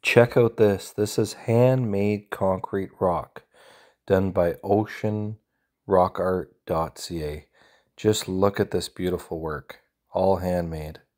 Check out this. This is handmade concrete rock done by oceanrockart.ca. Just look at this beautiful work, all handmade.